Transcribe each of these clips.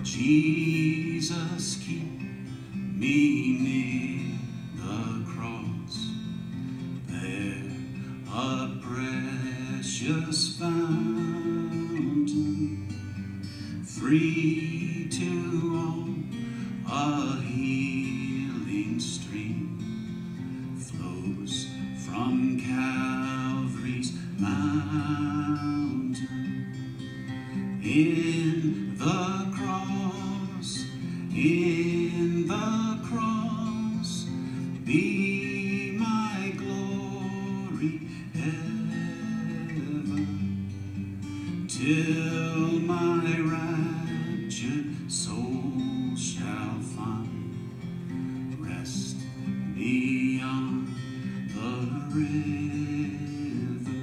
Jesus, keep me near the cross, there a precious fountain, free to all, a healing stream flows from Calvary's mountain. In the cross, be my glory ever, till my raptured soul shall find rest beyond the river.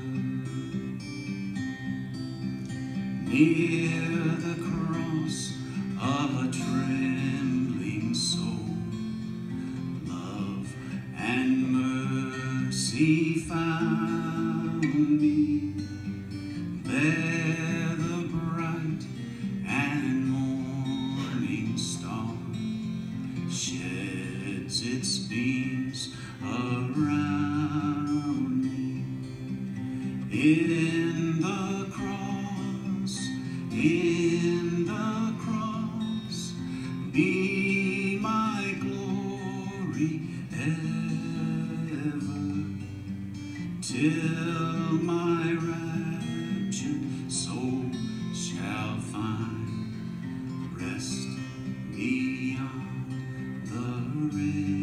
Near the cross, a trembling soul, love and mercy found me. There the bright and morning star sheds its beams around me. In the cross, be my glory ever, till my raptured soul shall find rest beyond the river.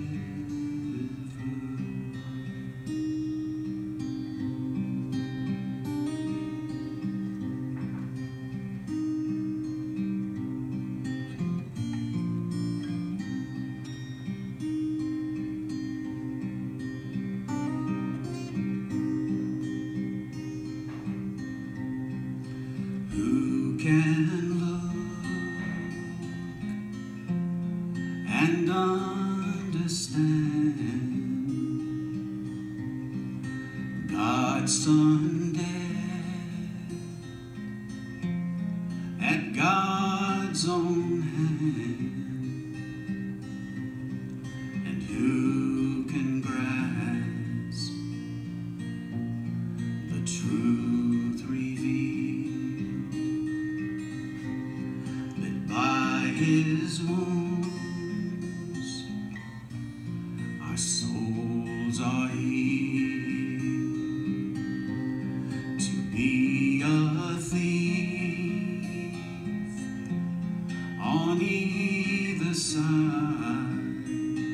Who can look and understand God's Son dead at God's own hand? And who can grasp the truth revealed, that by His wounds our souls are healed? To be a thief on either side,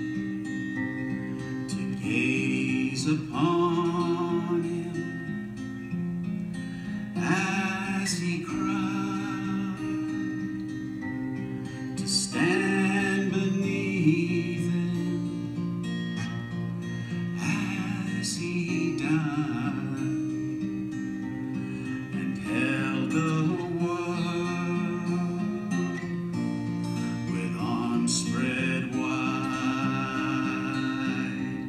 to gaze upon Him as He cried, to stand beneath Him as He died, and held the world with arms spread wide.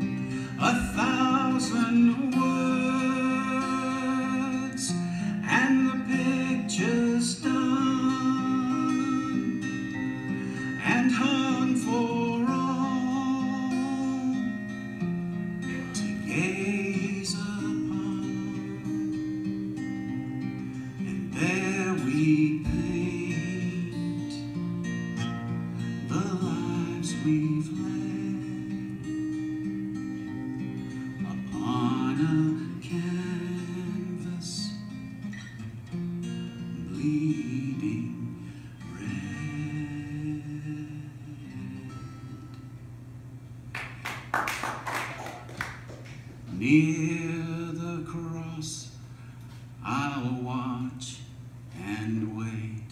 1,000 words and the picture's done, and hung for all to gaze upon. And there we paint the lives we've led upon a canvas bleeding red. Near the cross, I'll watch and wait,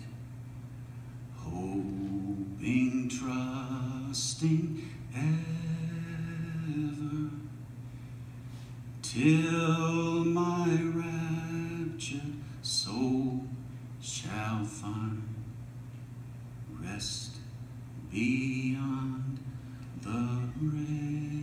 hoping, trusting ever, till my raptured soul shall find rest beyond the river.